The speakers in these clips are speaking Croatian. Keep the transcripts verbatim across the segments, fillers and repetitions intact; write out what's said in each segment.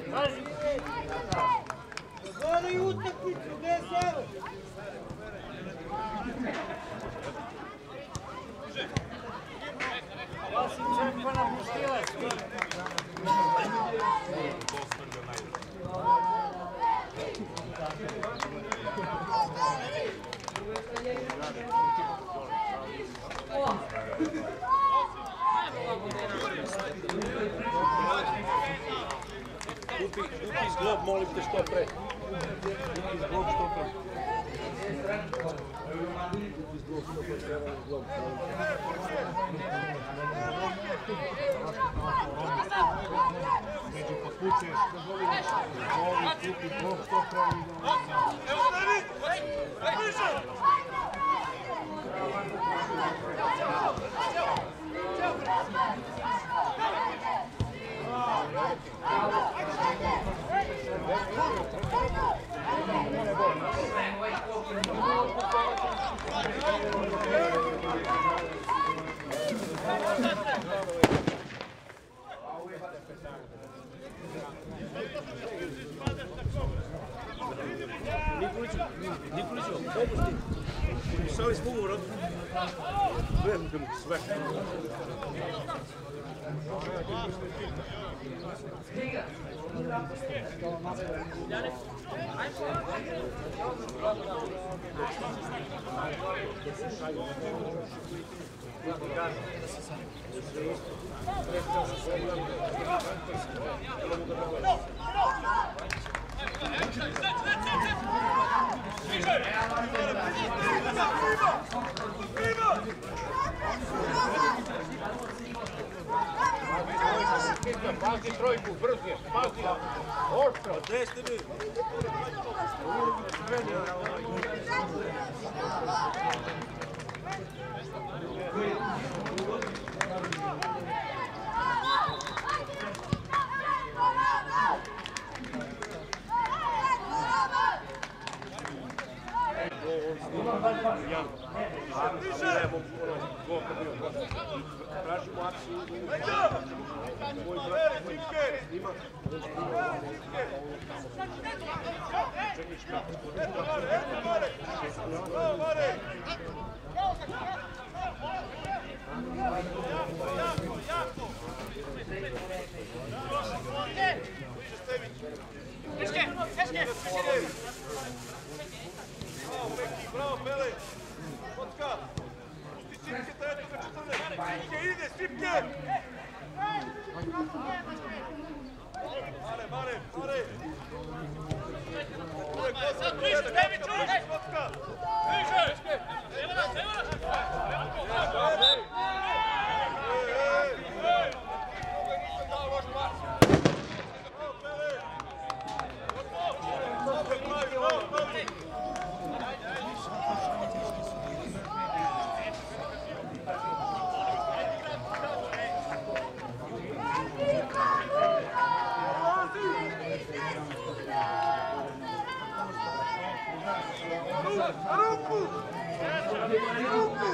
Gledaj utakmicu, gdje je Savo? Vasim čempa na puštilac. Kupi zglob, molim te što pre. Kupi zglob što pre. Kupi zglob što pre, treba zglob. Među potpućuješ, zglobi kupi zglob što pre. Evo David! Bliže! Nikoliću, Nikoliću, dopusti. Šali s ugovorom. Sve mu sve. Pazi trojku, brzo, pazi, oštro. Gdje ste vi? Tražimo akciju. Moj brat, moj snima. Čeknička. Bravo, Pele! Kotka! Pusti Sipke, trajati ga četrnaest! Sipke, ide, Sipke! Mare, Mare, Mare! Sad bliže, tebi čuj! Kotka! Bliže! Evo nas, evo nas! Evo nas! Ruku! Ruku!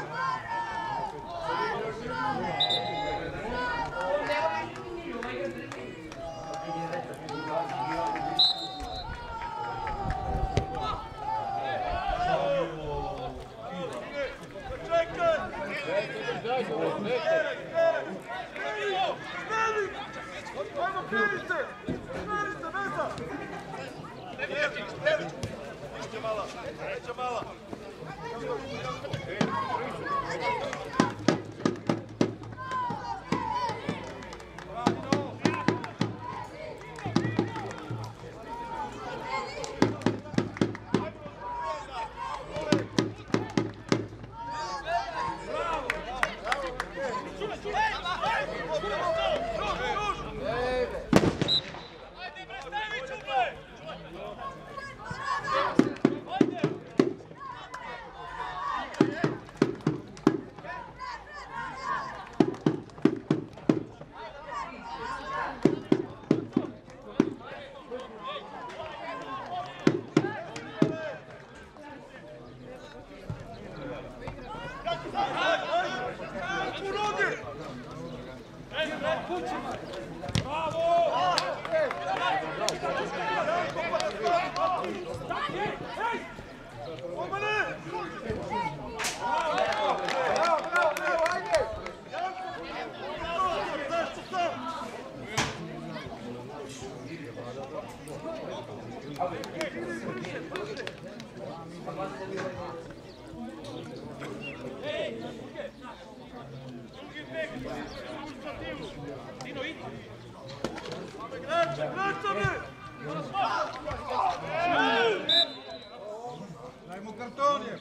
Daj mu karton je.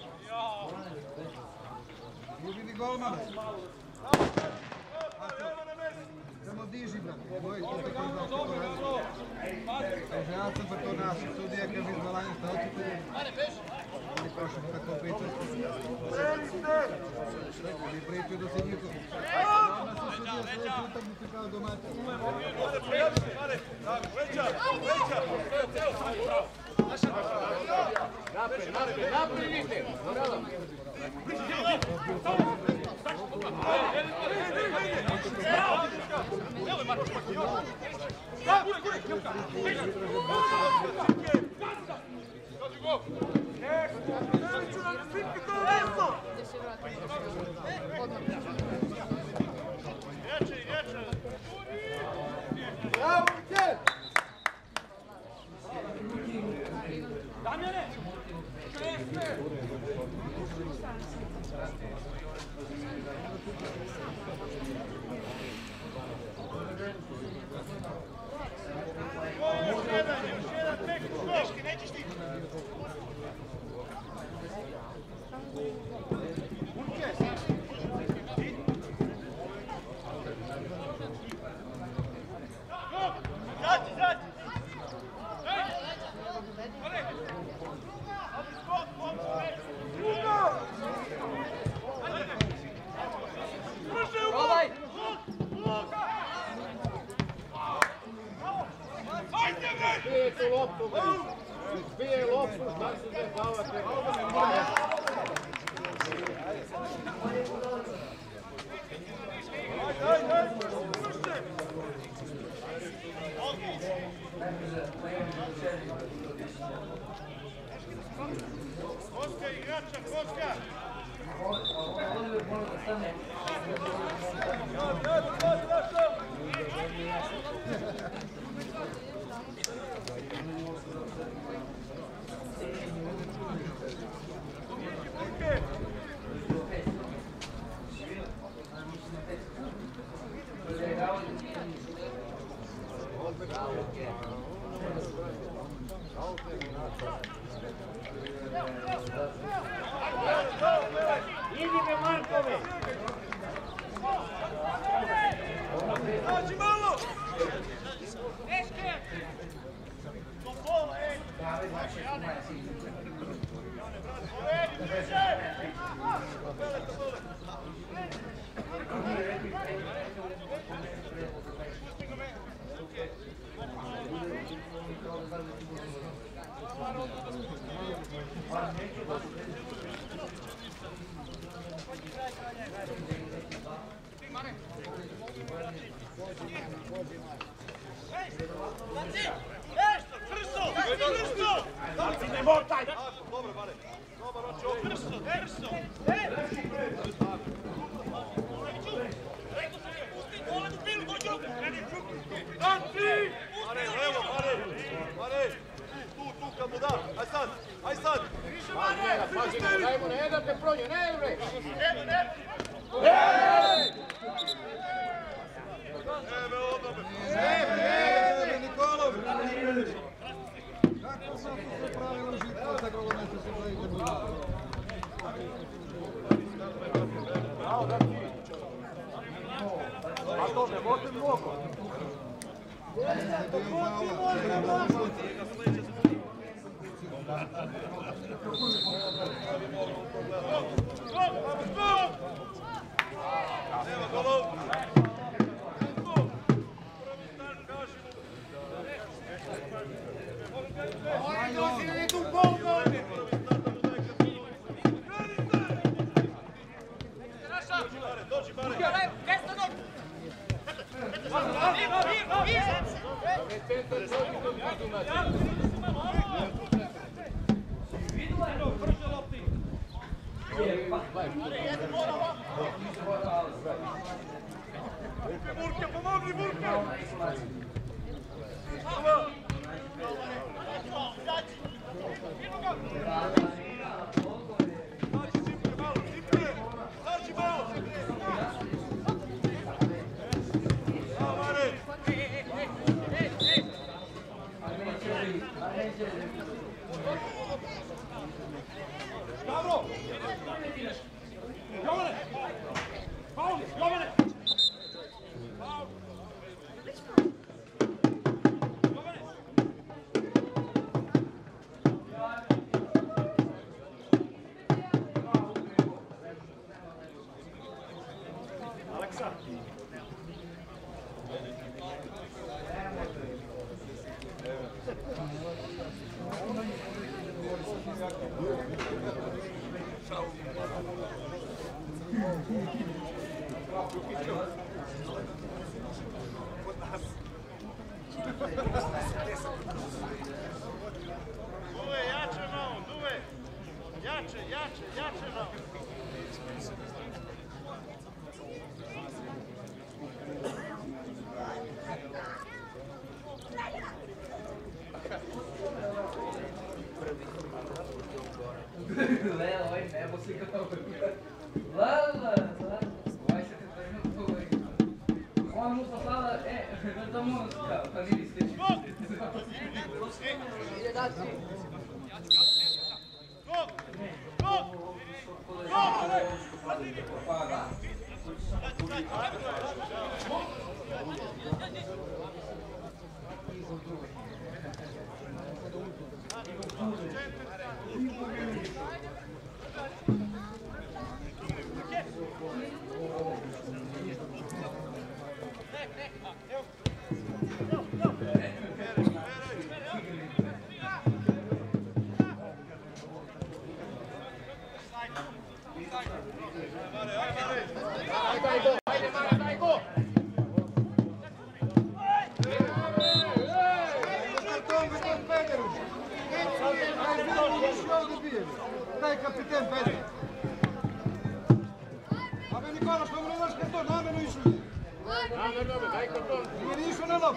Vidi golmana. Samo diži, brate. Boj, to te koji znaš kako radi. Kaže, ja sam pa to naši sudija kad bi izvalanje šta očite. Oni prošli tako pričati. Oni pričaju da se njihov. Ona se sudija svoje utakmice kao domaća. Napred, napred, napred idite! Zbije loptu, šta se dešavate? Koska igrača, Koska! Idite Markove! Nađi malo! Eške! Do pola, ej! Ej, bliže! Bele, to bole! Ne motaj! Dobro, Mare. Dobar, oči ovdje. Brzo, brzo! Mare, levo, Mare! Mare! Tu, tu, kad mu da! Aj sad! Aj sad! Pazi, dajmo, ne da te prođe, ne bre! Ebe, odnobe! Ebe, Nikolov! Kako sam to pravi užitka za koga nešto se pravite budala? A to ne možete mnogo! Nema golov! Dođi, Mare! Burke, pomogli, Burke! Stavro! Jovane! Paul, Jovane! Paul! Aleksa! Duve, jače malo, duve! Jače, jače, jače malo! Lelo, oj, nebo si kao... Lala, vai se te trenu tu. On mu poslala, e, da mu kao, pa vidi sliči. Ide da si. Gol! Gol! Pa da. Daj kapiten Petar. Абе Никола, što mu ne daš karton, namjerno išli. Namjerno, daj karton. Nije ni išao na lop.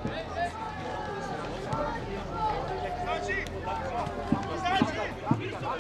Znači! Znači!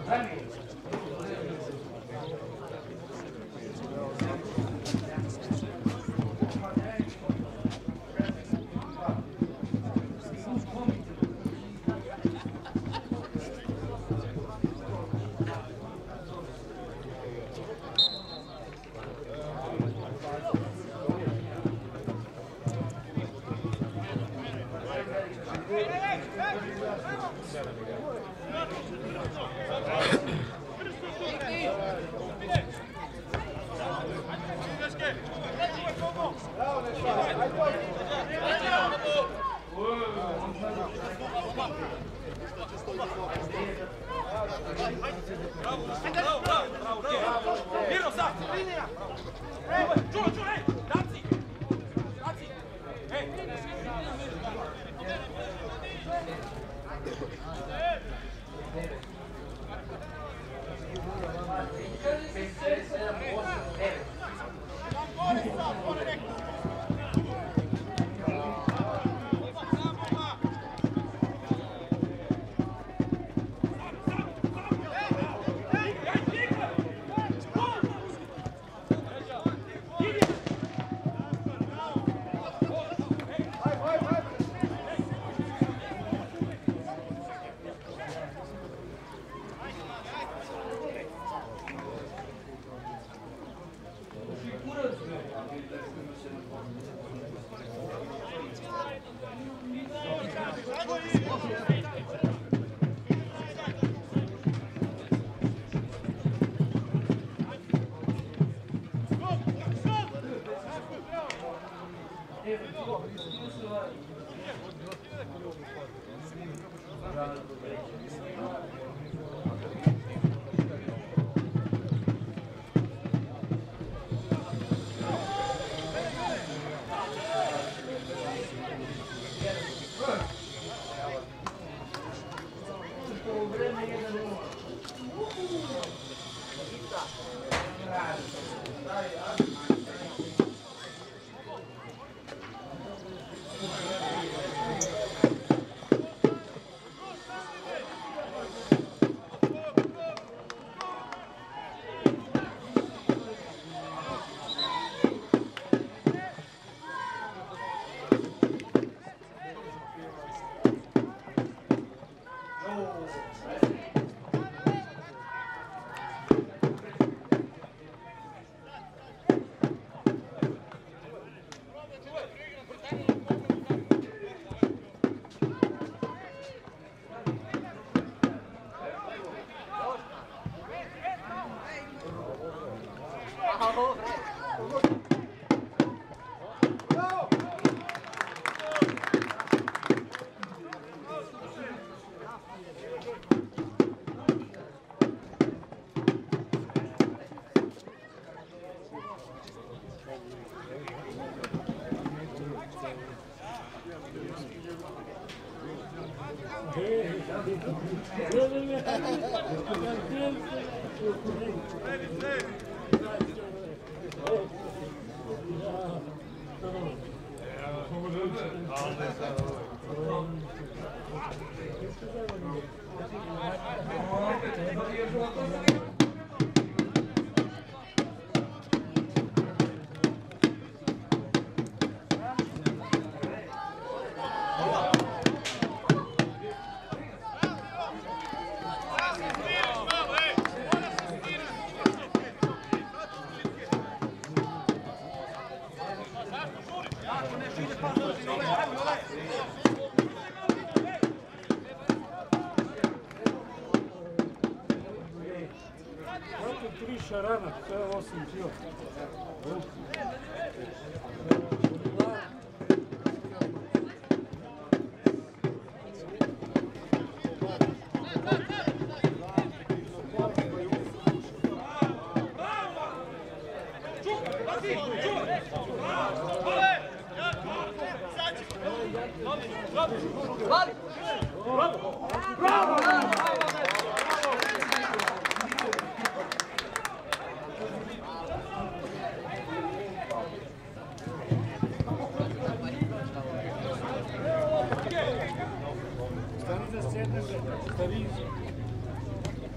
Tri šarana, sve osam kila.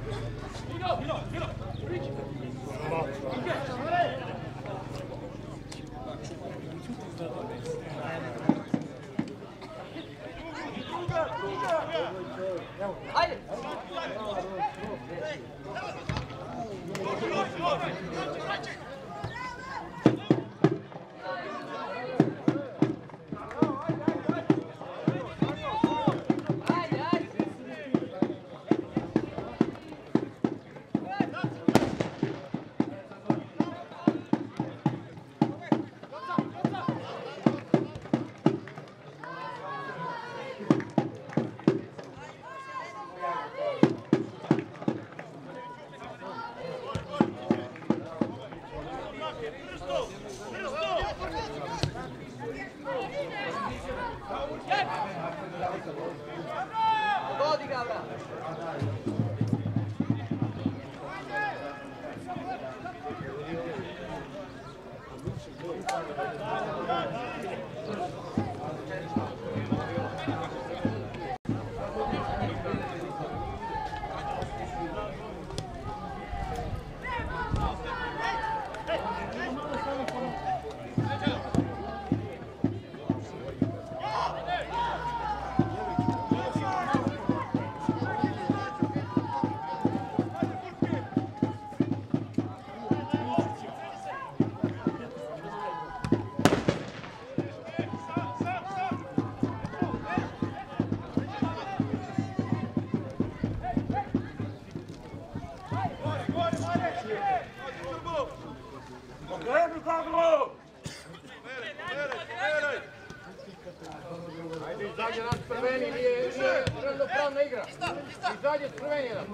Izađe naš prveni, nije ravnopravna igra. Izađe s prveni jedan.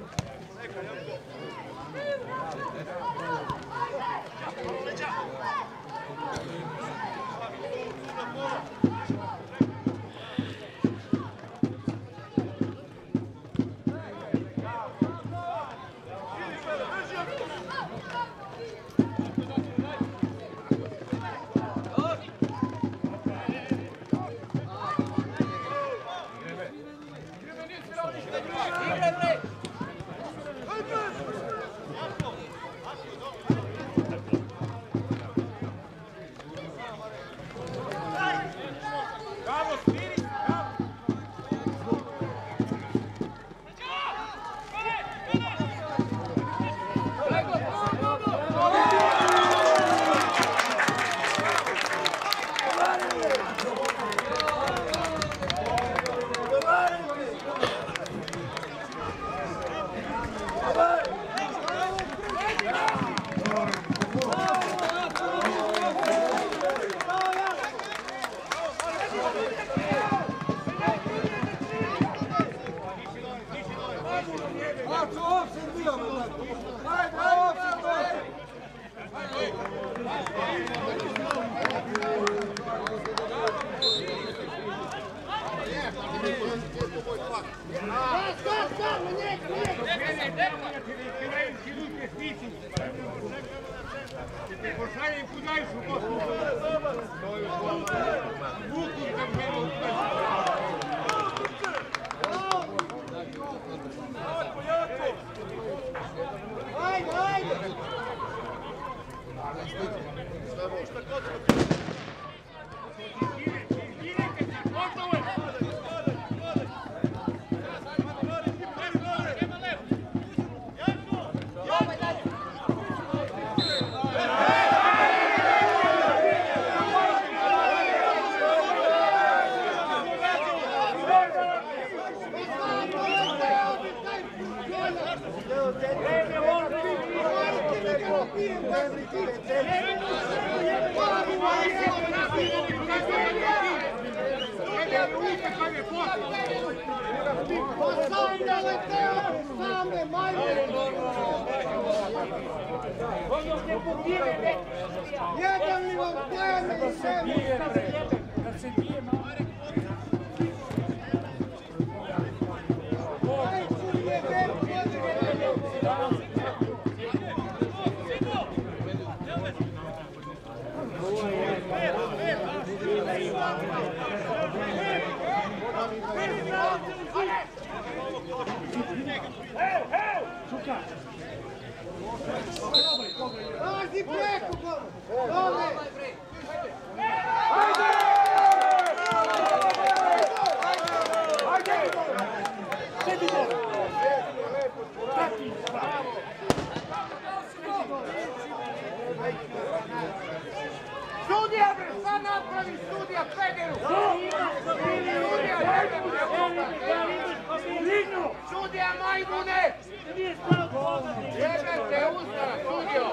Jedan li vam pleme i sve Kad se bije Marek, Luka! Pazi preko, gore! Dole! Sedi dole! Taki! Sudija, bre, šta napravi sudija Federu? Sudija, majmune! Sudija, majmune! Jebete ustana, sudio!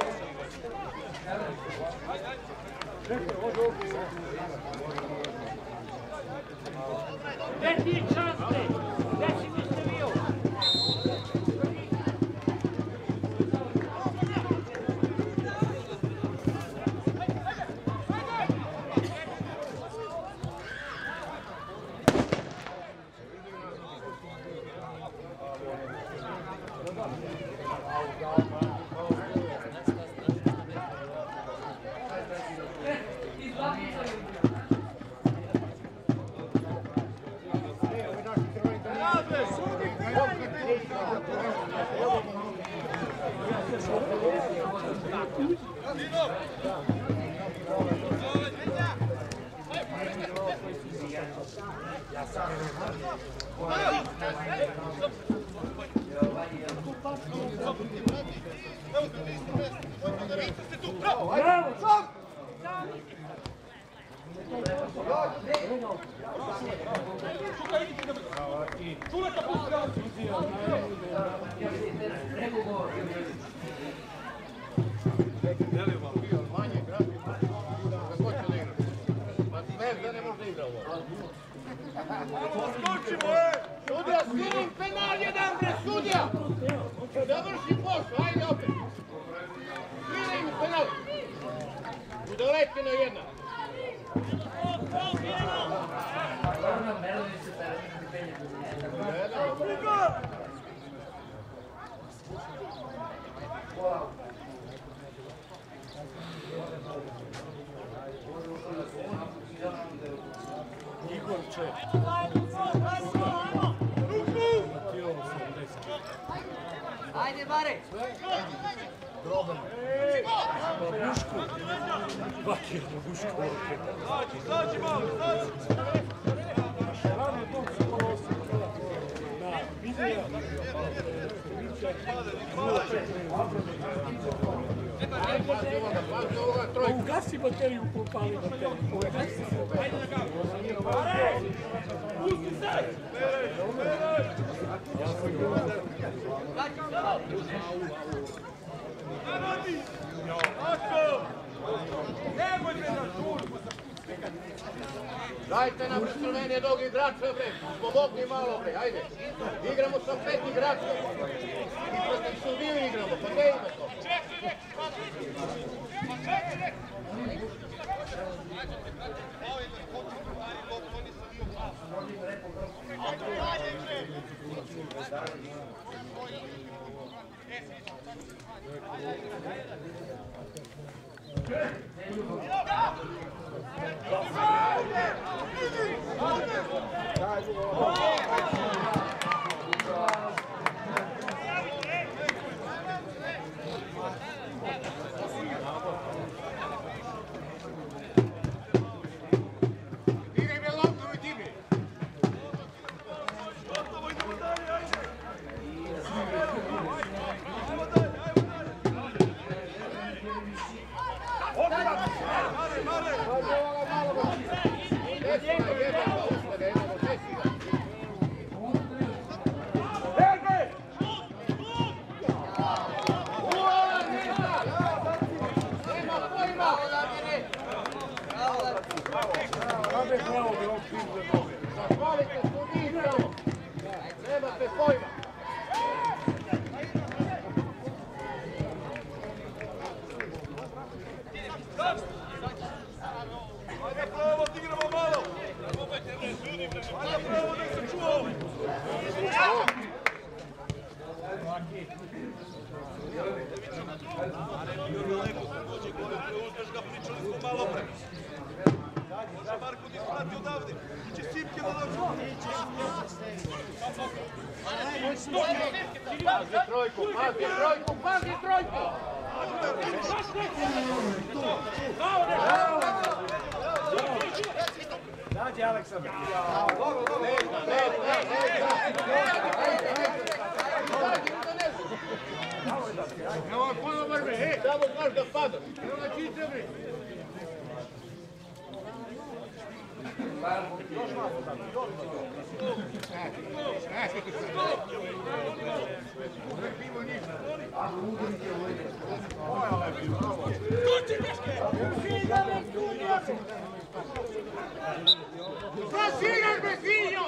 Gdje ti je čas, bre? Gdje si mislio bio? Sudija, svirim penal jedan, bre, sudija! Završi posao, ajde opet! Svirim penal! Udaletina jedna! Igorče! Ajde, Bare! Babuško! Bakir, babuško! Zađi, zađi malo, zađi! Rano to se polosi. Da, vidio. Ugasi bateriju, popali bateriju. Ugasi se. Ajde da ga. Bare! Pusti se! Dajte nam Slovenije dog igrača, bre, pomogni malo, bre, ajde. Igramo sa pet igrača. I protiv sudiju igramo, pa gdje ima to? Pazi trojku, pazi trojku, pazi trojku! Dađi Aleksandar. Evo puno vrbe, hej, samo znaš da padaš. Evo na čice bre. Zasigaš me, svinjo!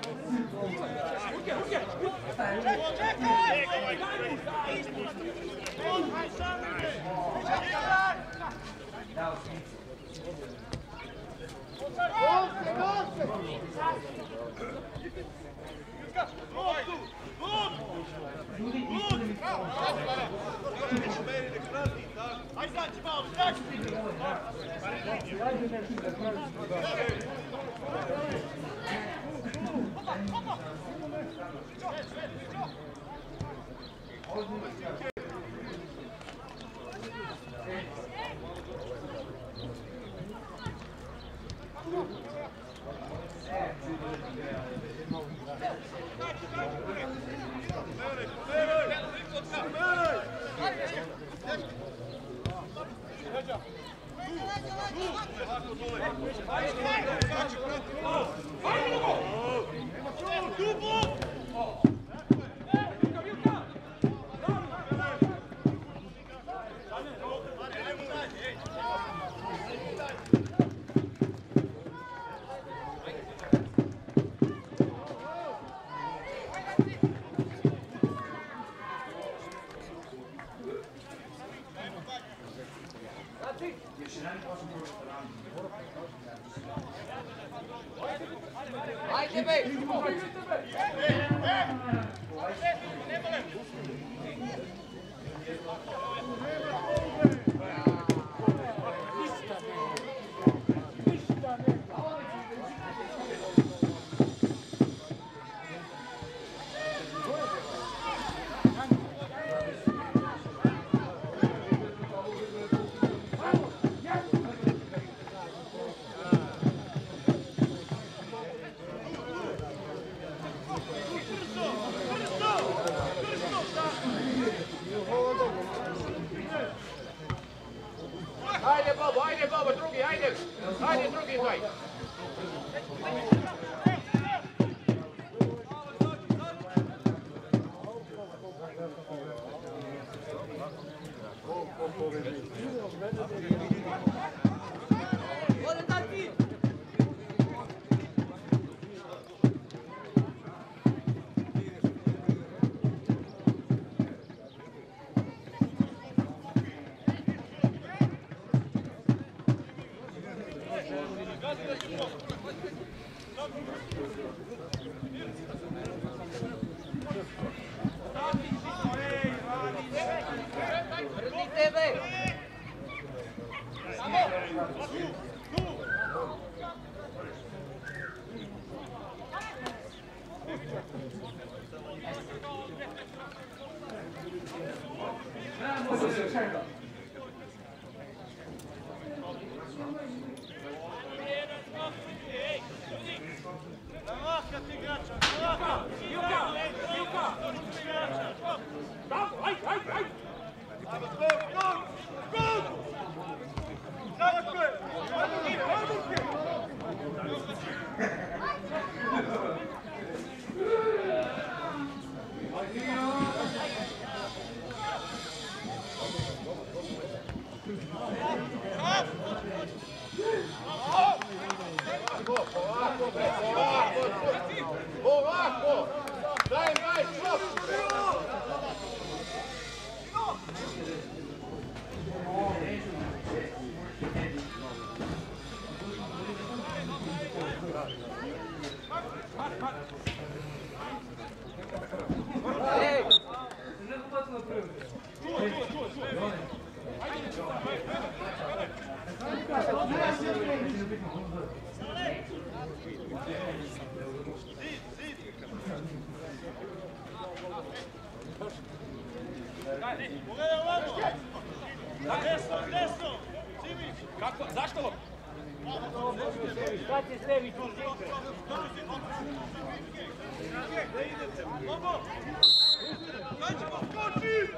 Ajde be! Ajde Bobo, ajde Bobo, drugi, ajde! Ajde drugi daj! Pogledaj ovamo! Desno, desno! Simić! Kako? Zašto? Šta će sebi tu? Gdje idete? Bobo! Kad ćemo skočiti?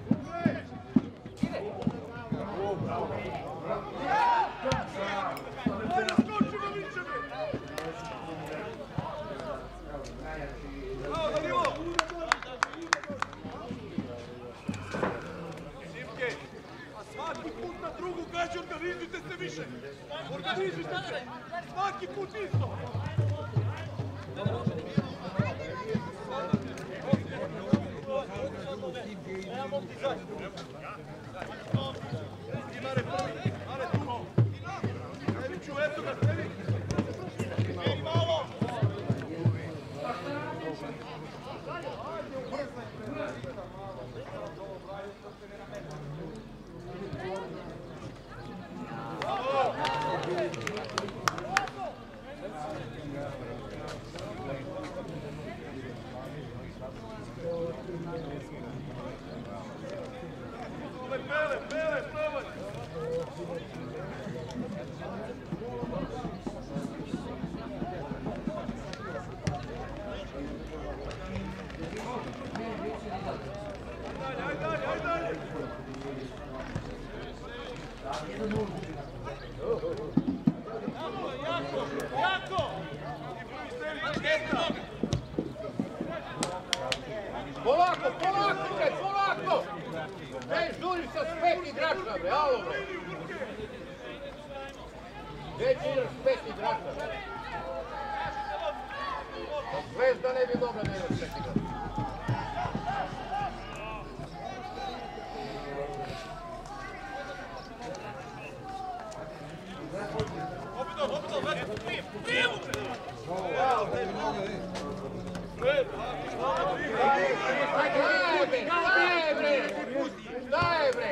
Ajde, skočimo, vičeme! Bravo, Danilo! Simke, a svaki put na drugu gađu, organizujte se više! Organizujte se! Svaki put isto! Evo ti zađi! Mare prvi! Mare tu! Steviću, eto ga, Stević! Ej, malo! Pele, pele, probaj! Ajde, ajde, ajde, ajde! Jako, jako! Polako, polako, bre, polako! Ne žuri sa pet igrača, bre, alo, bre! Gdje će igraš s pet igrača, bre? Zvezda ne bi dobra da igraš s pet igrača. Obido, obido, već! Prijevu! Daj, bre, daj, bre! Daj, bre!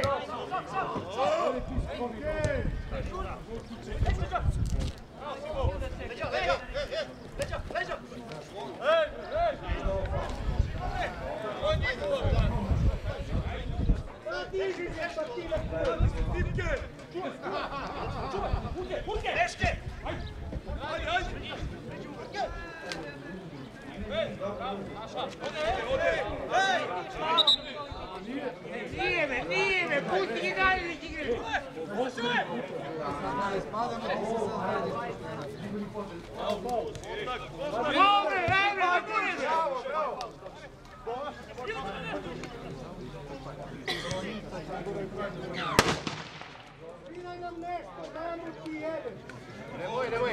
Nije me, nije me, pusti ga dalje nek igre. Ne spadamo, ti se sad radiš. Dobre, dobro, da budeš. Bravo, bravo! Sviraj nam nešto, dajmo ti jedan. Nemoj, nemoj!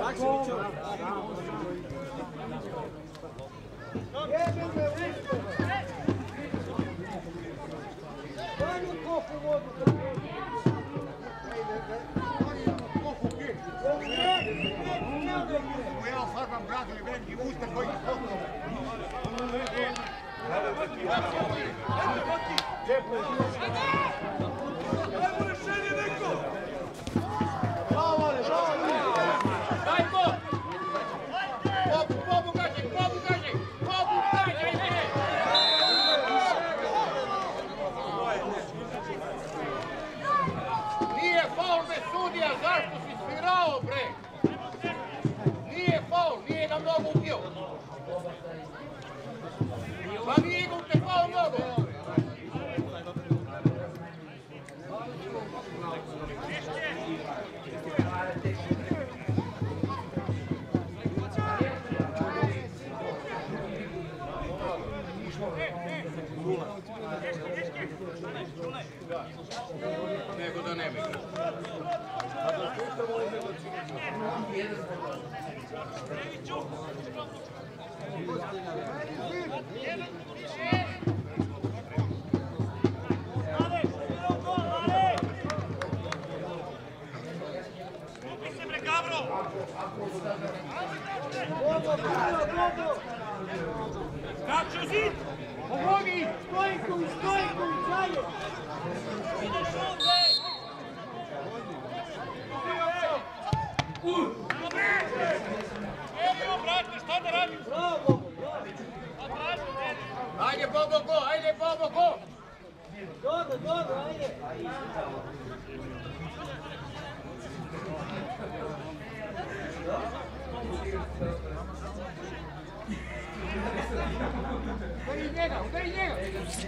Jedan me uspio. Daj mu kopu vodu. Ja farbam gradili veliki usta koji ih pokušao. Ajmo rešenje neko! Daj go! Popu, popu gađi, popu gađi! Popu gađi, ajde! Nije faul bez sudija, zašto si svirao, bre? Nije faul, nije ga mnogo ubio. Pa nije ga te faul mnogo. Nego da ne bi. Kaču zid! Pomogi! Stojković, Stojković, dalje! Ideš ovdje! Evo, brate, šta da radim? Bravo! Ajde, Bobo, go! Ajde, Bobo, go! Dobro, dobro, ajde. Udari njega, udari njega!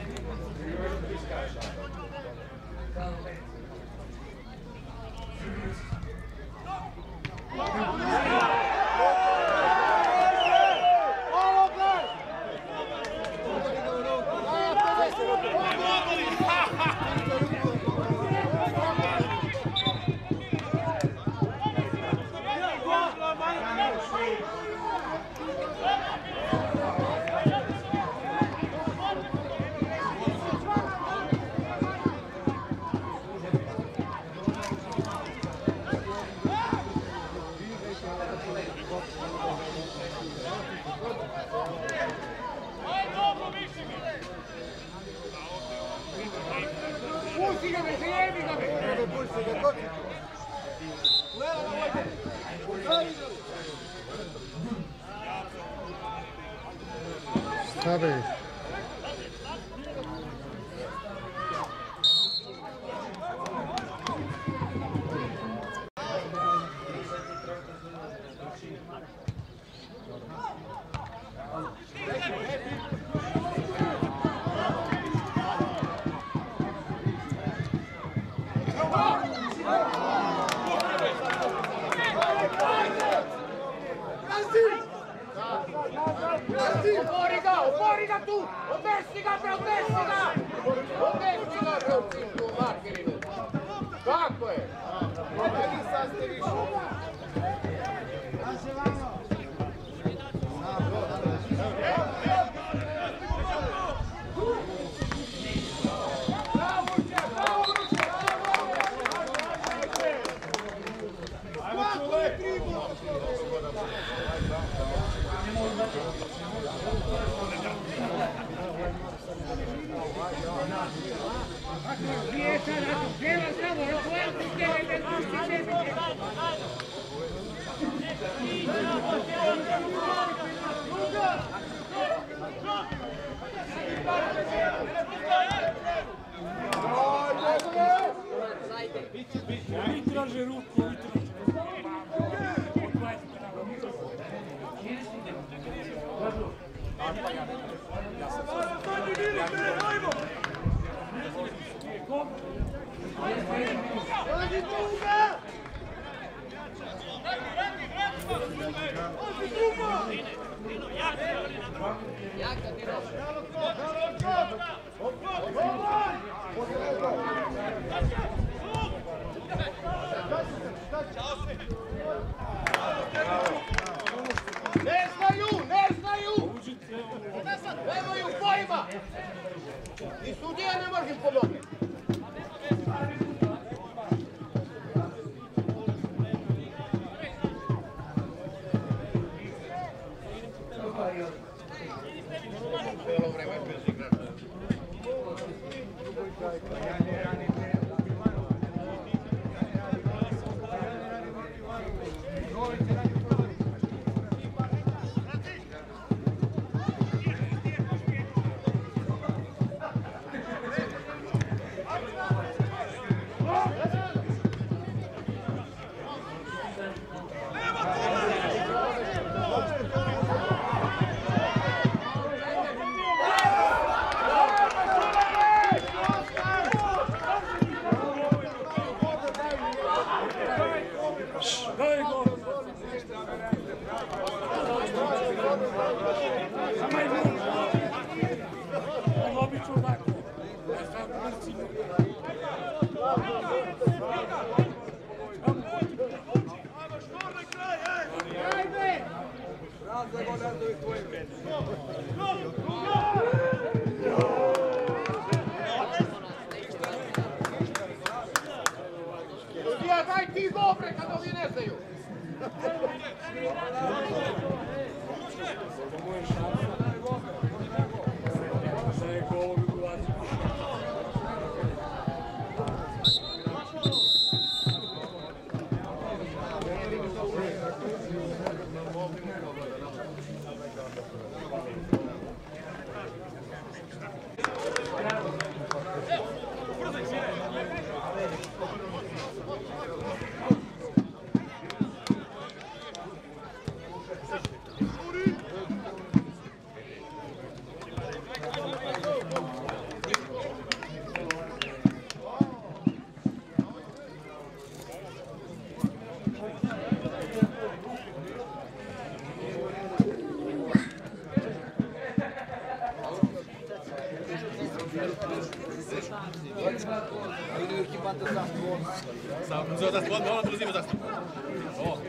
Pusti ga me, zajemi ga me! Stavi. Otvori ga, otvori ga tu! Odnesi ga, bre, odnesi ga! Odnesi ga, bre, u cistu u markerinu! Kako je? Odnesi sad ste više. Ovi traže ruku, ovi traže. Ne znaju, ne znaju! Nemaju pojma! I sudija ne može im pomoći. Cijelo vreme bez igrača. Daj go! Samo je bilo! Ovo obično tako. Ja sam mrcino. Sudija, daj ti dobre kad ovi ne znaju. Vidim ekipanta zastavu. Za zastavu, odmah, odmah uzima zastavu. O.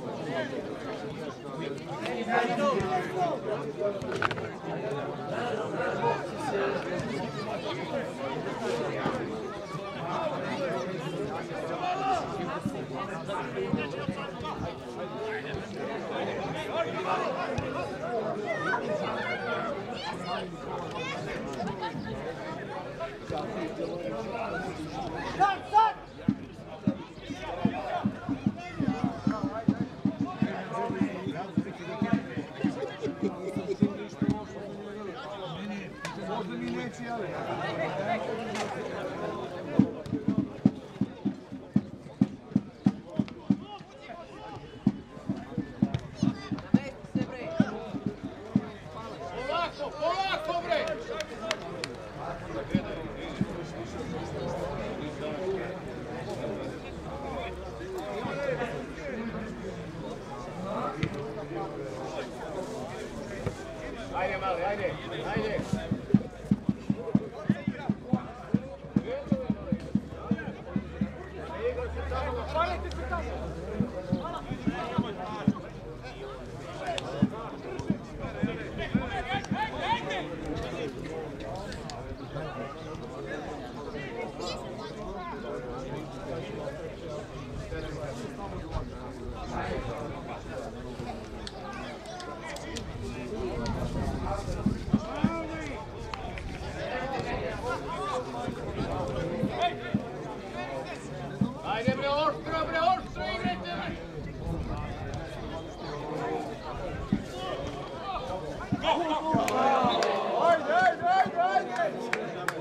Sad, sad! Možda mi neće, ali... Polako, polako bre! Ajde mali, ajde, ajde! Ajde bre, oštro bre, oštro igrajte bre! Ajde, ajde, ajde, ajde!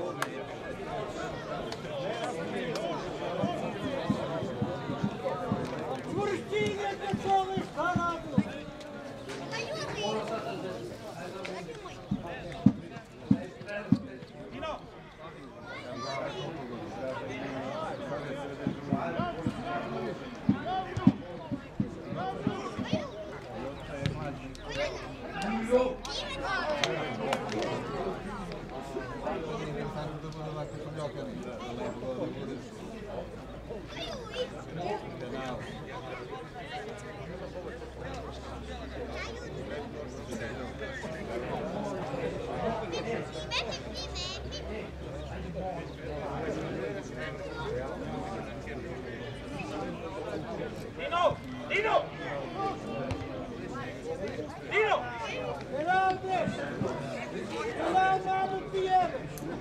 Čvršćine te čove šta radu! Dino! Dino! Dino! Geralde! Geralde mamu pijeme!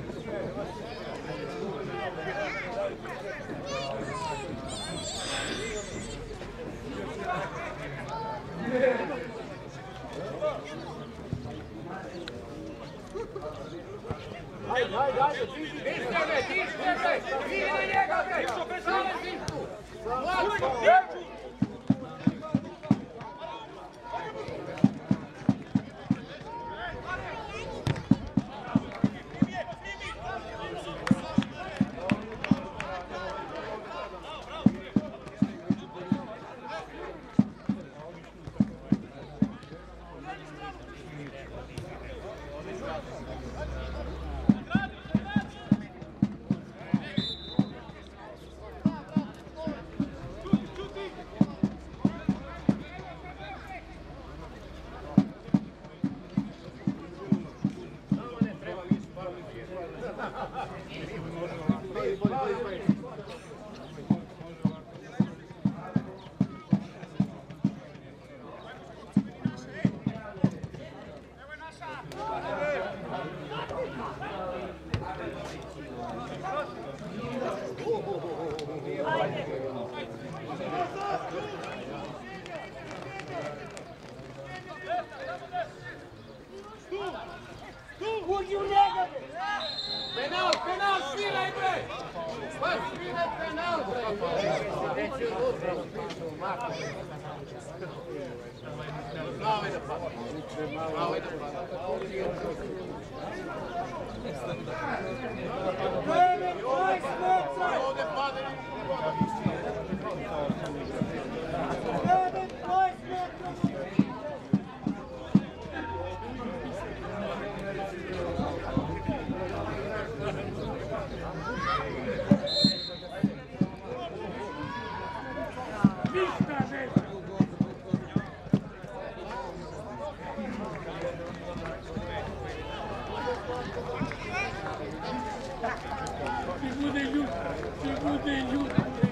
Ajde, ajde, ajde, dižite bre, dižite bre! Idi na njega bre! Sale Zinku! Glatko! Uđi u njega! Penal, penal, sviraj bre! Pa sviraj penal bre! Neće unutra, Marko. Malo je da pada. Malo je da pada. devet, dvadeset metra! Ovdje pada. devet, dvadeset metra! Ti bude ljud, ti bude ljud.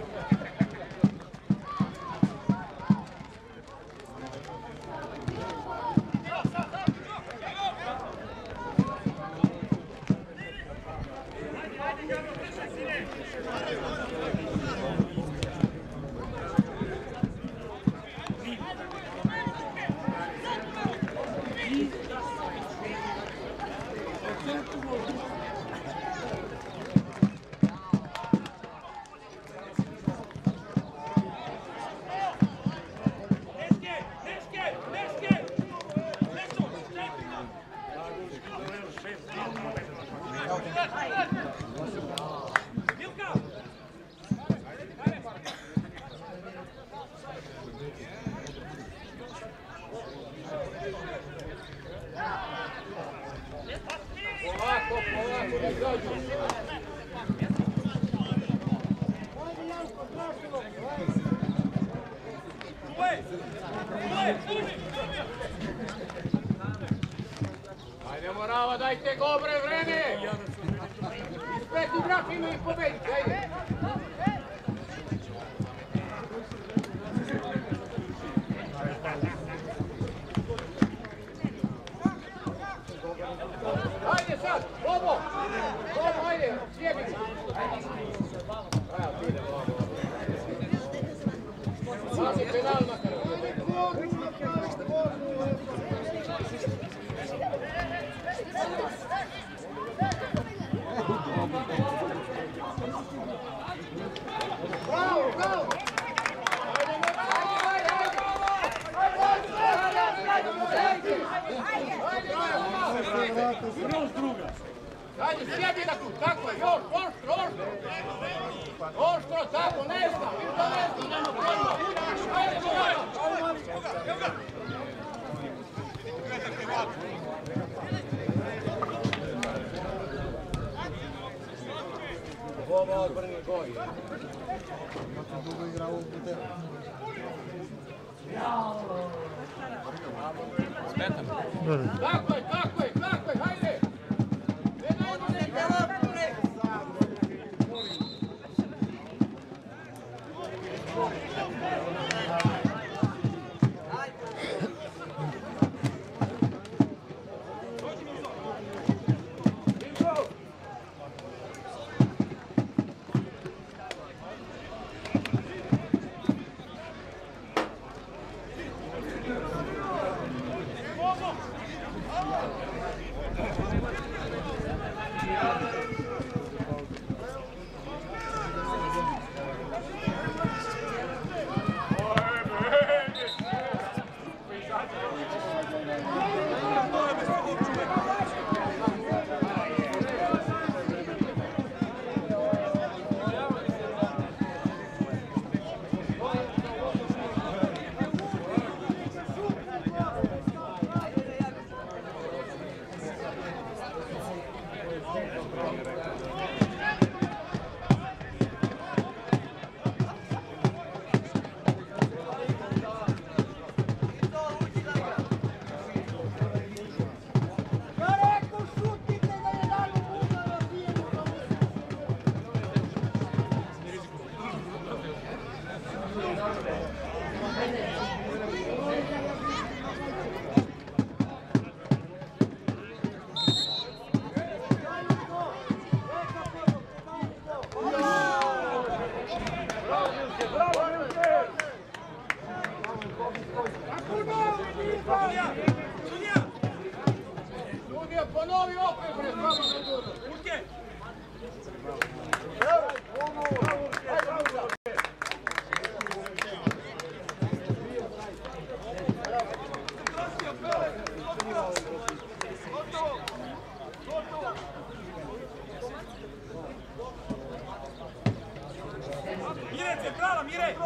Polako, polako, ne izađu. Ajde, Morava, dajte go, bre, vreme! Ispet igrač imaju pobediti, ajde! Ajde sad, Bobo! Bobo, ajde, sjebi! Pazi penal makar! Bravo, bravo! Ajde, ajde, sjebi ga tu, tako je, još, oštro, oštro! Oštro, tako, ne zna, vi to ne zna, nema pojma! Ajde, Morava! Boba odbrani goj. Imate dugo igrao u puteru. Tako je, tako je, tako je, hajde! Ne najbolje, Sudija, ponovi opet, bre, hvala na duru. Uđe! Mire, centrala, mire!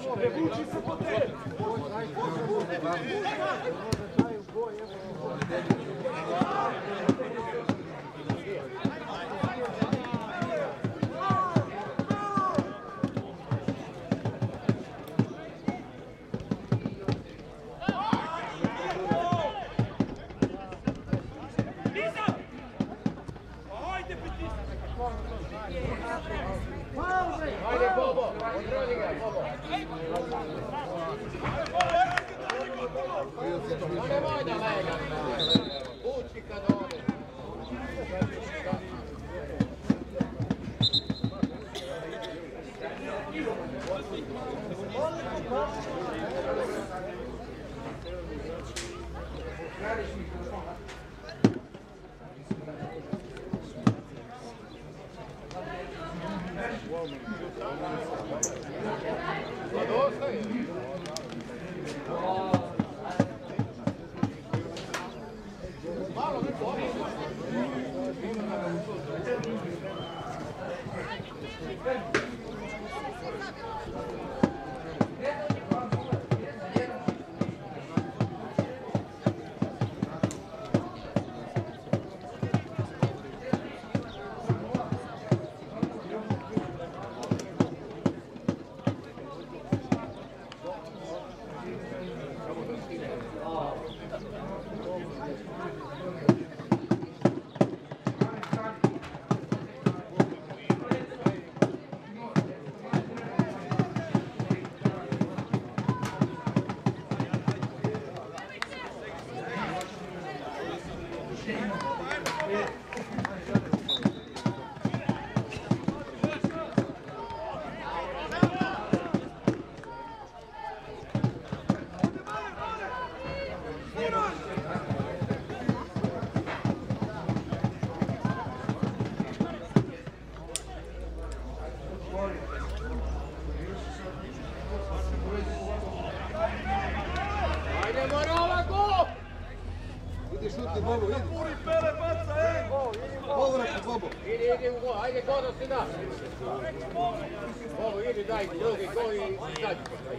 Prevuči se po te! Ajde, Bobo, odrodi ga, Bobo. No nemoj da lega, uči kad ode. Pa dosta je. Malo mi pomoći. Idi, idi u gol, ajde gol si da. Ovo, idi daj drugi gol i izađi.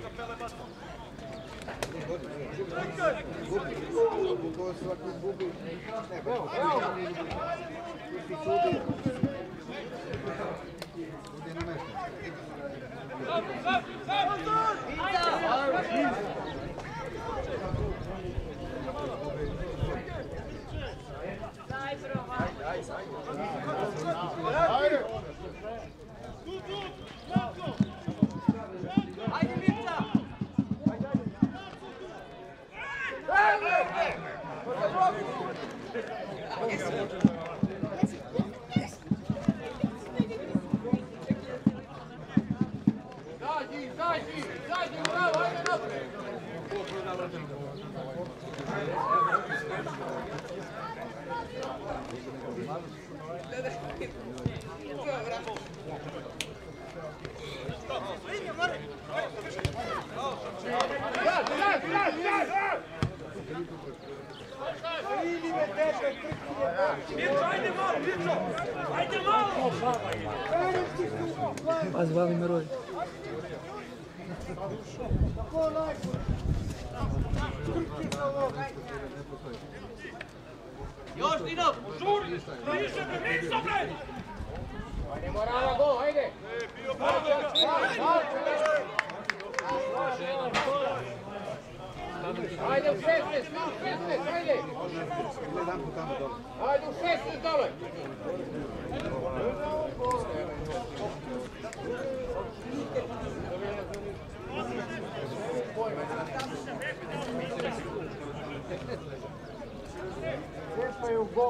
Zađi, zađi, zađi, bravo, ajde naprijed. Ajde malo, Mirko! Ajde malo! Pa zvali me rodi. Još Dinov, žuri! Više te nisu, bre! Ajde, morala gol, ajde! Ajde u šesnaest, u šesnaest, ajde! Ajde u šesnaest dole! Šepa je u gol.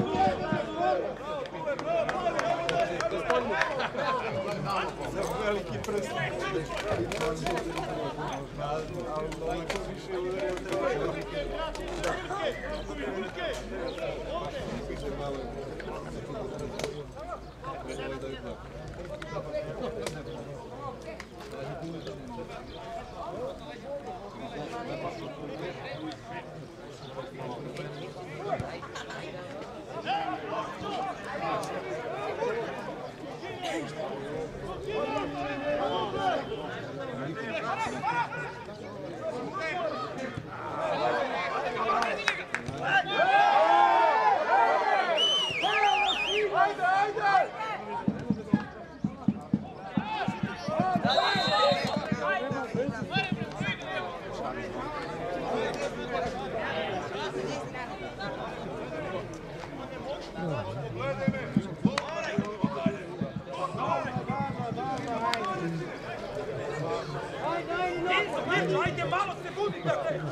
Veliki Ajde, malo se budite!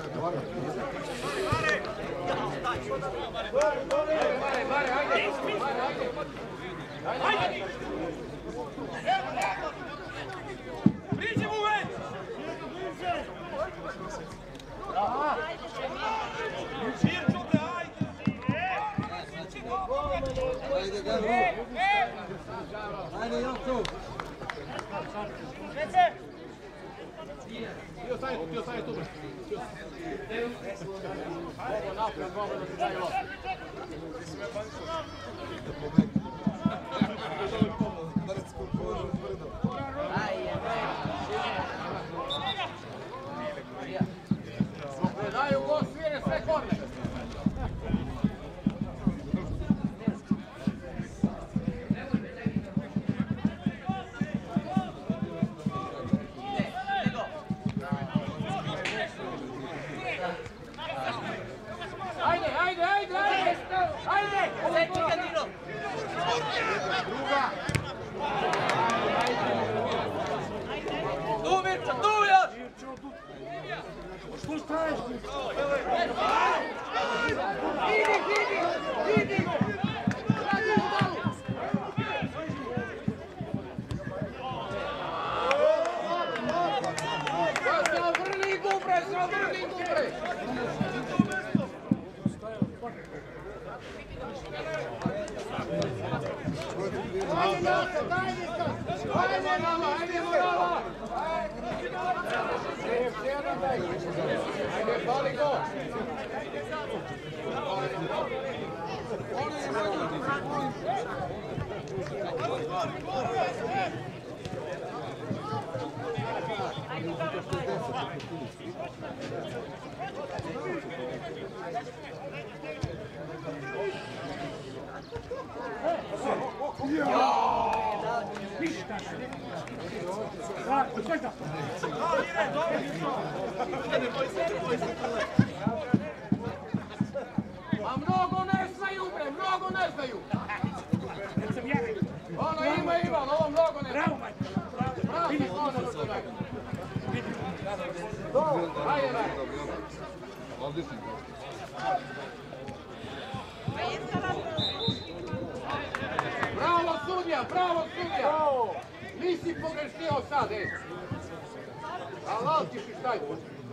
Ajde! Priđi mu već! Širčute, ajde! Ajde, Gabro! Ajde, Jocu! Vece! Tio staje tu, tio staje tu. Ovo naprijed, ovo da se daje ovo. Daju go svire sve korne. Ajde, ajde, ajde, ajde! Ajde! Seči Kadino! Druga! Tu, Mirča, tu još! Što staješ? Idi, idi, idi! Radi u dalu! Se obrni Gubre, se obrni Gubre! Ajde, Nasa, daj Nisa! Ajde, Nama, ajde, Morava! Ajde, pali go! A mnogo ne znaju, bre, mnogo ne znaju. Ono ima, ima, ali ovo mnogo ne znaju. Bravo, majte, bravo. Bravo, ono što daj. Ajde, daj. Odlično. Bravo, sudija, bravo, sudija. Nisi pogrešnio sad, ej. Ali altiš i štaj.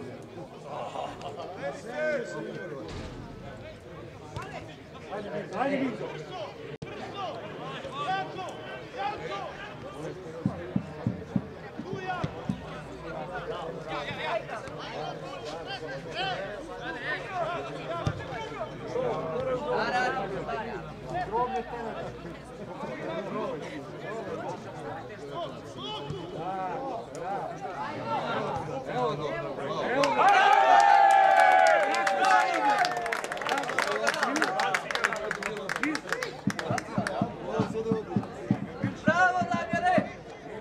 Ajde, Vinko. Evo dobro, bravo. Bravo, Damjane!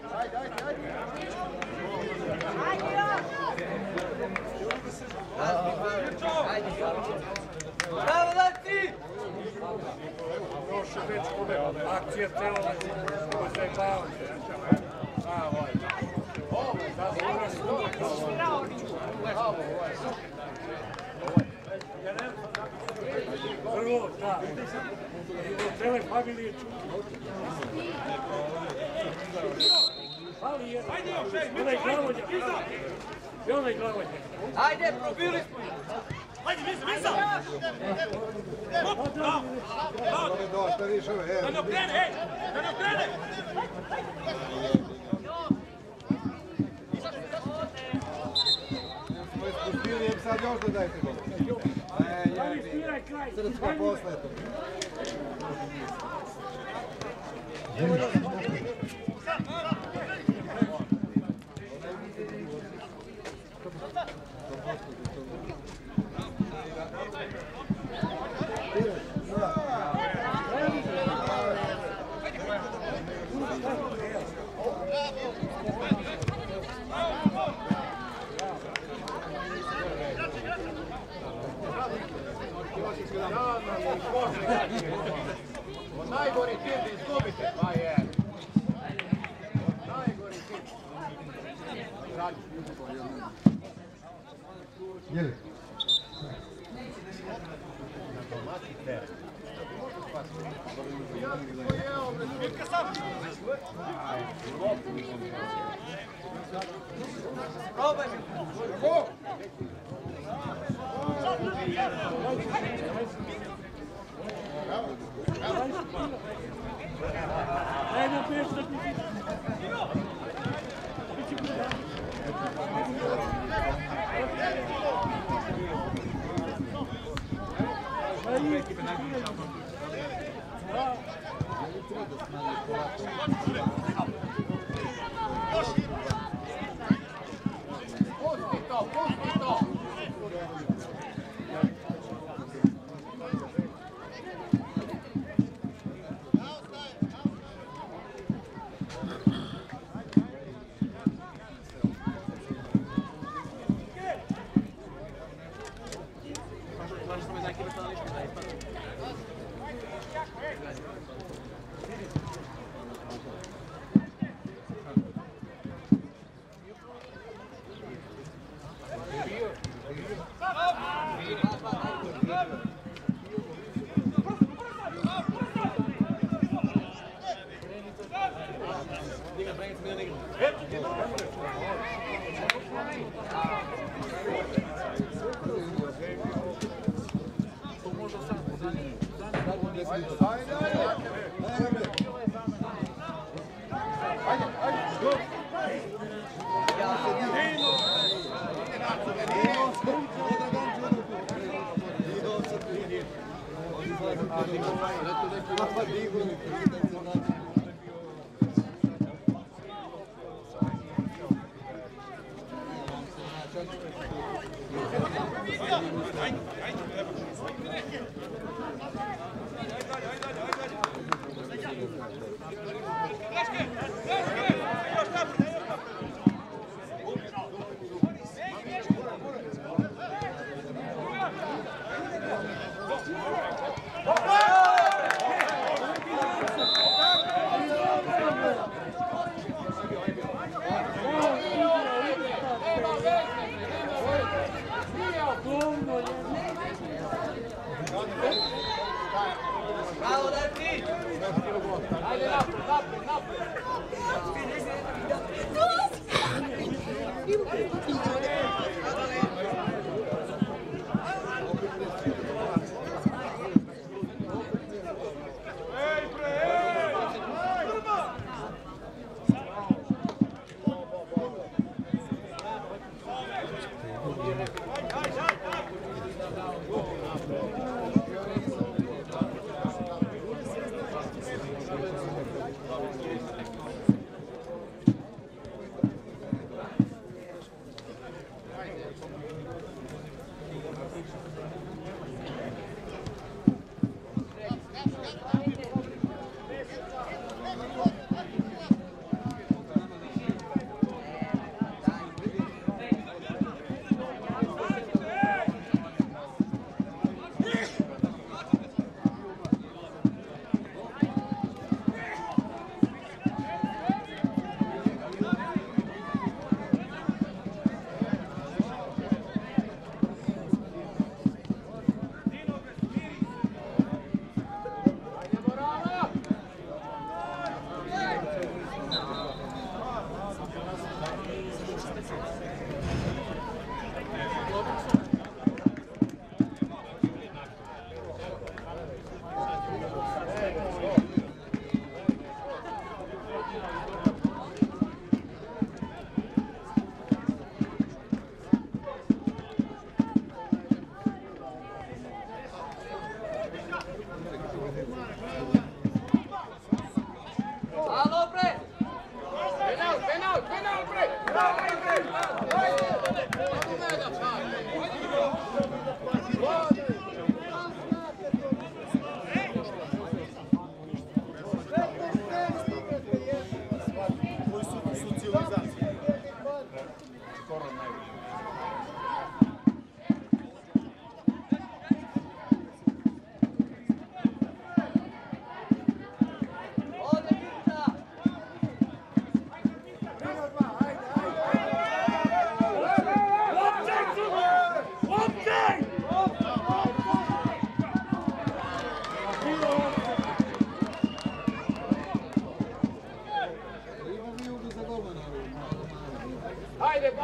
Bravo, Damci! Prošle dečkove, akcija cela, zajebao se. A, ovaj. Prvo, da. Od cele familije čuti. Ali je. Onaj glavodnja. I onaj glavodnja. Ajde, probili smo ih. Ajde, Misa, Misa! Hop, da! Da! Dosta više, evo. Da ne okrene, ej! Da ne okrene! Smo ispustili, im sad još da dajte gol. Ali sviraj kraj. Srpska posle to. Najgori tim da izgubite, pa je. Najgori tim. Jeli? Probaj mi. Ajde na peš da ti... Pusti to, pusti to. Bravo, daj ti! Ajde napred, napred, napred.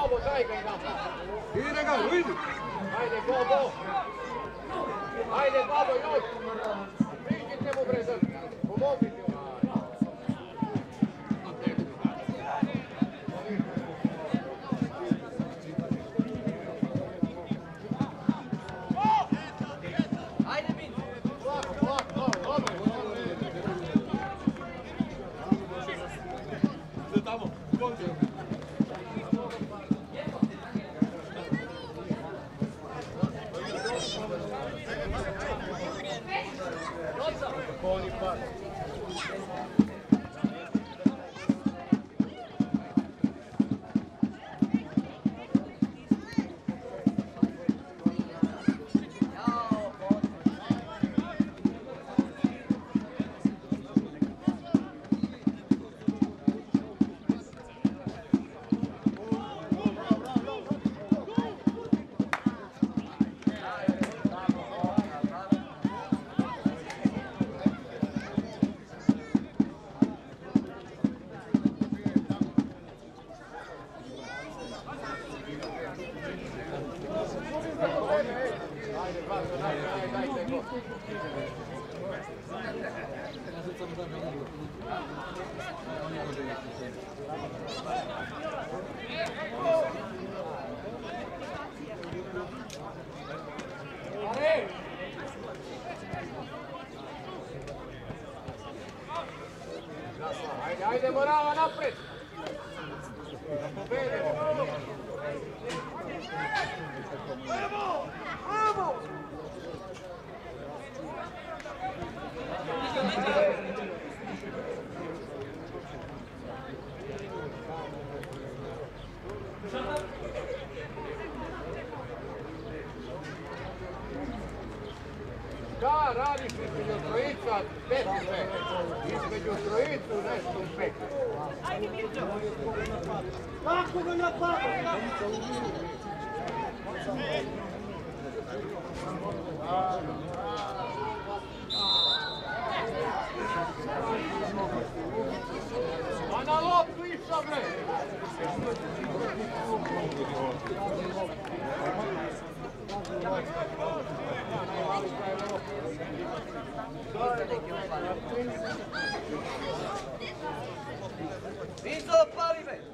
Bobo, daj ga jedan. Ide ga, vidi! Ajde, Bobo! Ajde, Bobo, još! Priđite mu, bre, da pomognite mu. Ajde, ajde, Morava, napred! Da pobedimo! Ajmo! Ajmo! Da, radiš između trojica, petice. Između trojicu nešto u peku. Kako ga napada? A na loptu išla, bre! Vizo, pali me!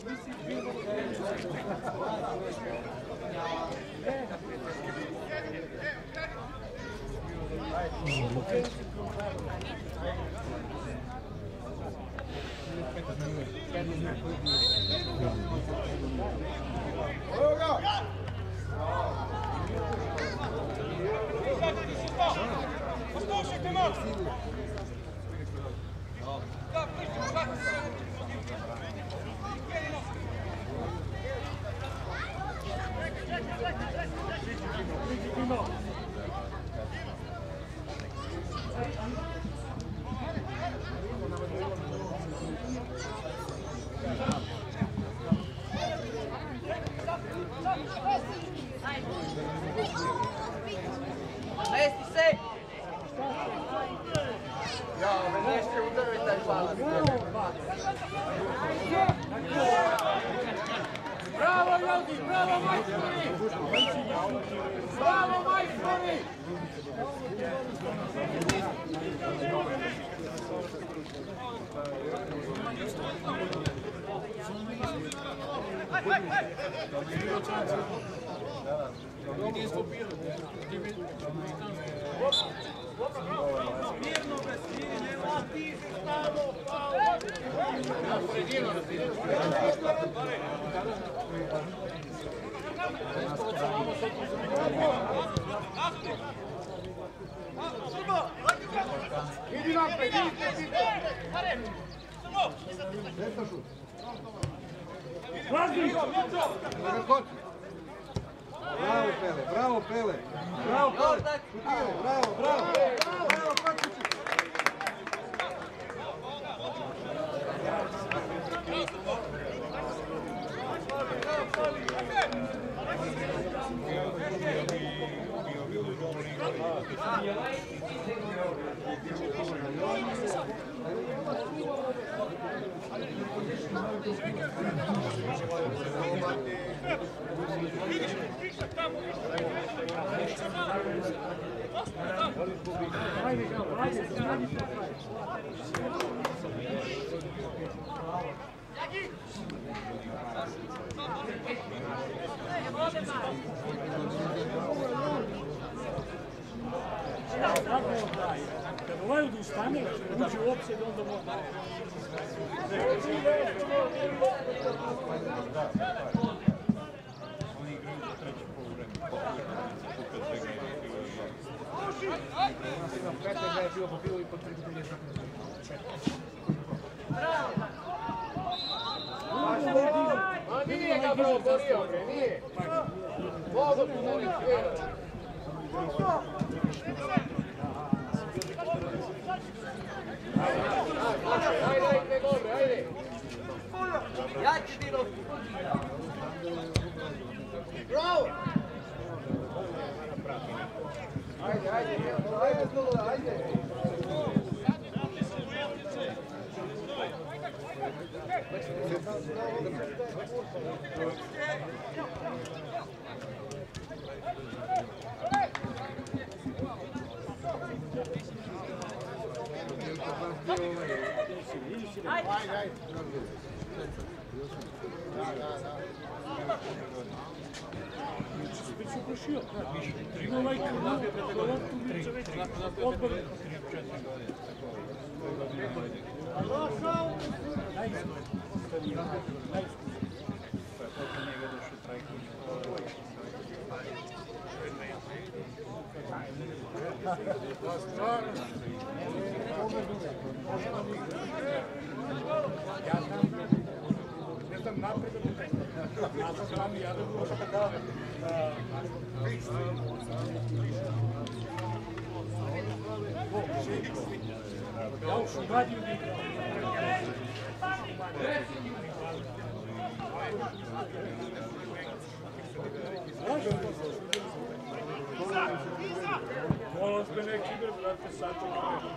Послушайте нас! Mesti se! Ja, me nešte udrvi taj palac. Bravo, ljudi, bravo, majstori! Bravo, majstori! Mirno, bez smirne, latiš, stavo, pao! Na sredinu, na sredinu. Idi napred, idite, idite! Bravo Pele, bravo Pele! Bravo Pele! Bravo, bravo! Bravo, Pačiću! Čekaj! Ajde ga, ajde, ajde. Tako daj. Kad ovaj odustane, uđe u opsed, onda možda. Oni igraju za treći poluvreme. Petar da je bio po bilo i po tri godine za Ma nije ga bro borio, bre, nije. Mogu tu da li svira. Ajde, ajde, ajde, gore, ajde. Ja ću ti loptu. Bravo! Ajde, ajde, ajde, Zula, ajde. Ajde, ajde. Već se uprašio. Ima ovaj kanal, ovaj tu biće već odbor. Ja znam, ne znam napred, ja sam znam, ja da bilo što kada ja u Šumadiju igram. Molim me neki igra, brate, sad to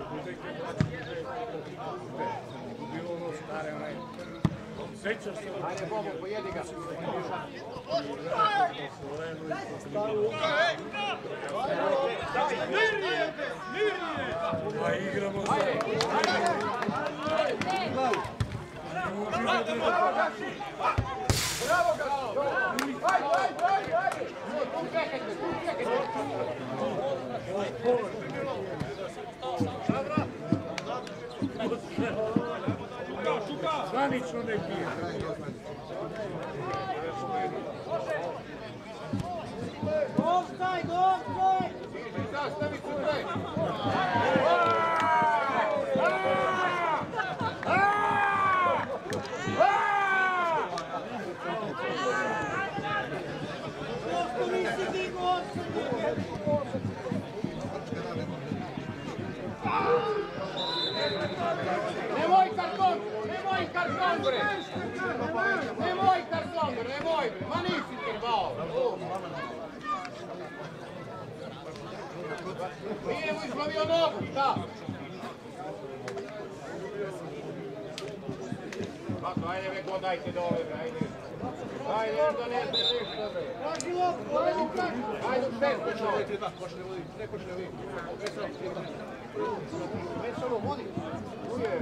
bilo ono stare, onaj. Sećaš se? Ajde, Bobo, pojedi ga. Mirnije! Mirnije! Pa igramo za... Ajde, ajde! Bravo, Gaši! Bravo, Gaši! Ajde, ajde, ajde, ajde! Tu čekajte, tu čekajte! Zvanično ne pije. Dostaj, dostaj! Stiži, zastavi se broj! Prosto nisi digao osam. Nemoj karton, nemoj karton, bre! Nemoj karton, bre, nemoj, bre! Ma nisi trebao! Nije mu izlovio nogu, šta? Kako, ajde me godajte dole, bre, ajde. Ajde, još da ne znam ništa, bre. Traži loptu, ajde u kaš. Ajde u šestu, čovjek. Već ovo vodi. Uje.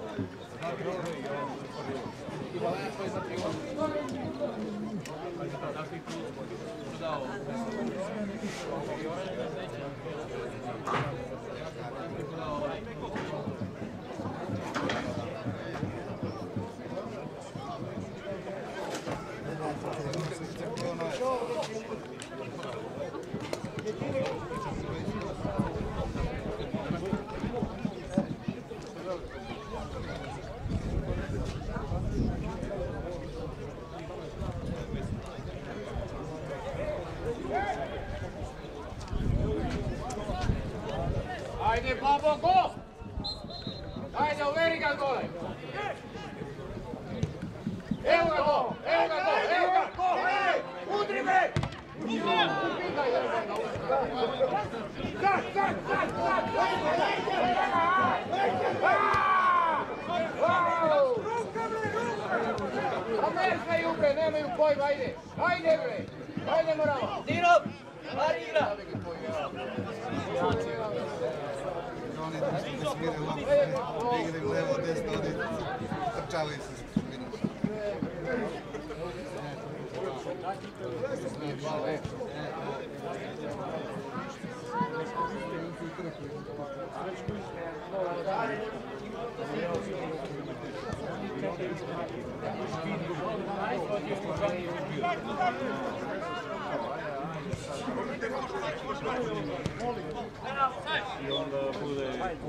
Ajde, babo, go! Ajde, uveri ga dole! Evo ga go! Evo ga go! Evo ga! Go! Ej! Udri me! Ubigaj, jebena! Sad, sad, sad, sad! A mešaju! bre, nemaju pojma, ajde! Ajde bre! Ajde Morava! Dinov, par igra. Oni da smire loptu, da igraju levo, desno, oni trčavaju se s minusom. I onda bude...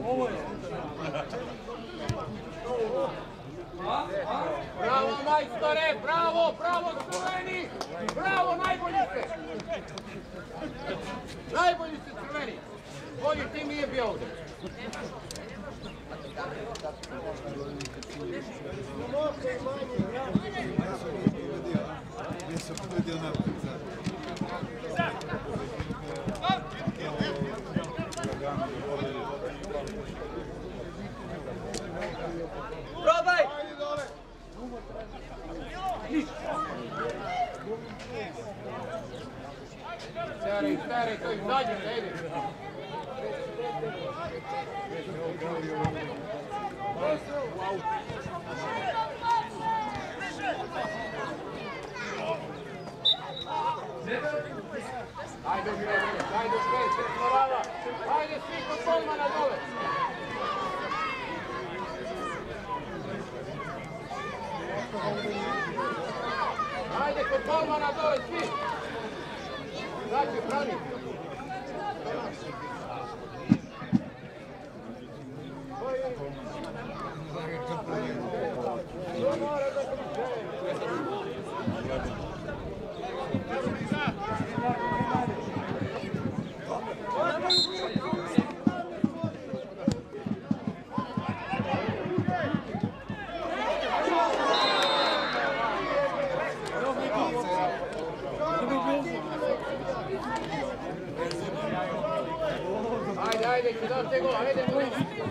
Bravo majstore, bravo, bravo crveni! Bravo, najbolji ste! Najbolji ste crveni! Bolji tim nije bio ovdje. Gdje se pobedio naprijed sad? Probaj! Stari, stari, to je zadnje, ne ide. Ajde, Žreć, ajde, Žreć, Morava. Ajde, svi kod golmana dole. Ajde, kod golmana dole, svi. Znači, brani. Ajde, ajde, će dati gol, ajde, gol.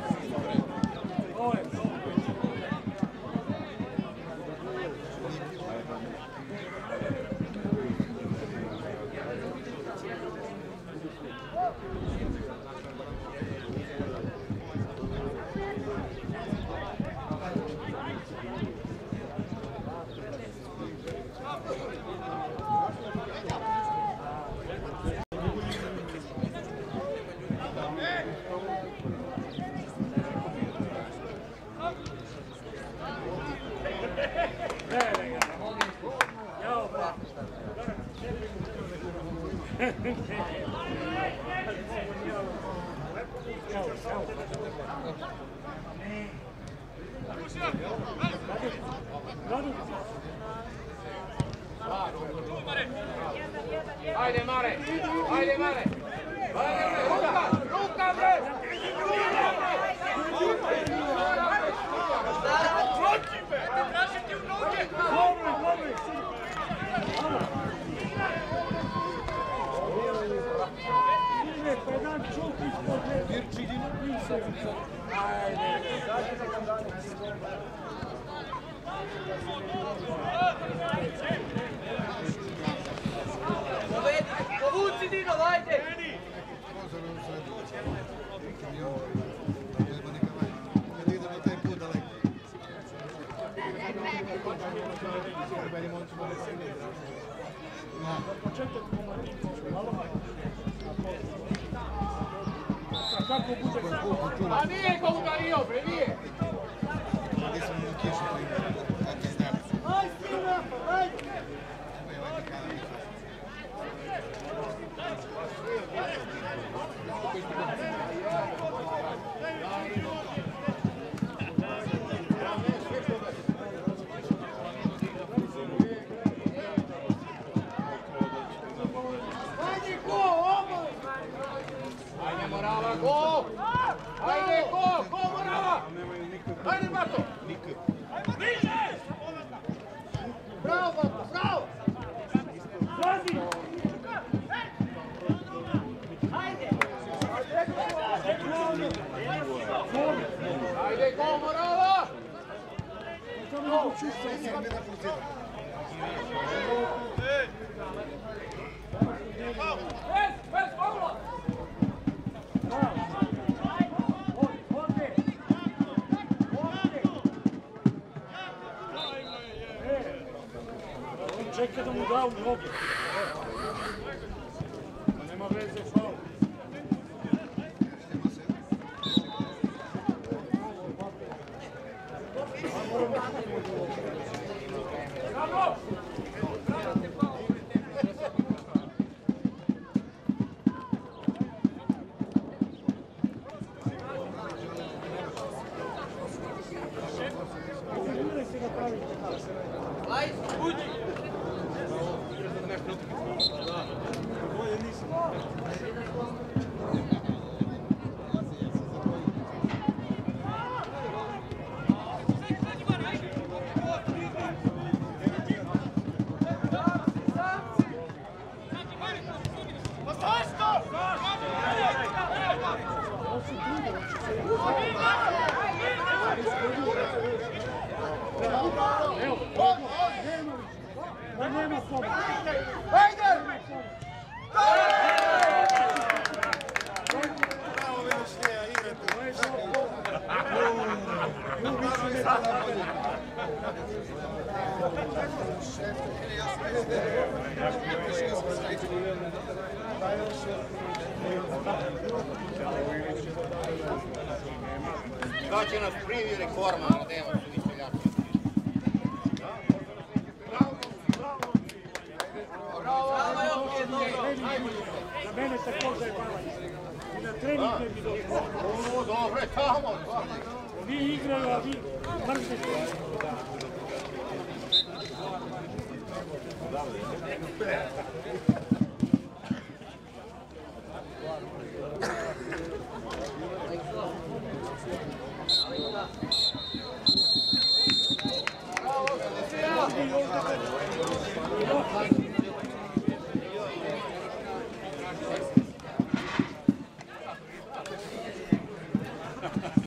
Ajde, Mare! Ajde, Mare! Ajde, bre! Ruka! Ruka, bre! Tražiti u noge! Dobro, dobro. Ide pedan čuk ispod Virčini. Ajde. Povuci Dinov, ajde! Pozor u sredu. Treba neka manje. Kad idemo taj put daleko. Kako bude? A nije ga udario, bre, nije! Gdje smo mu kišu primili? Kako je zdrav? Aj, Sina, ajde! Evo je ovaj nekada. Ajde, go, ovo! Ajde, Morava, go! Ajde, go, go, Morava! Ajde, Bato! Bravo, Bato, bravo! Zlazi! Ajde, go, Morava! Nije mi da funkcionira. Čeka da mu da u nogu. Nema veze, faul. Bravo! Šta će nas prvi reforma, ali nema se ni seljači. Na mene također je hvala. I na trening ne bi došlo. O, dobro je tamo. Vi igraju, a vi mrzite. Bravo,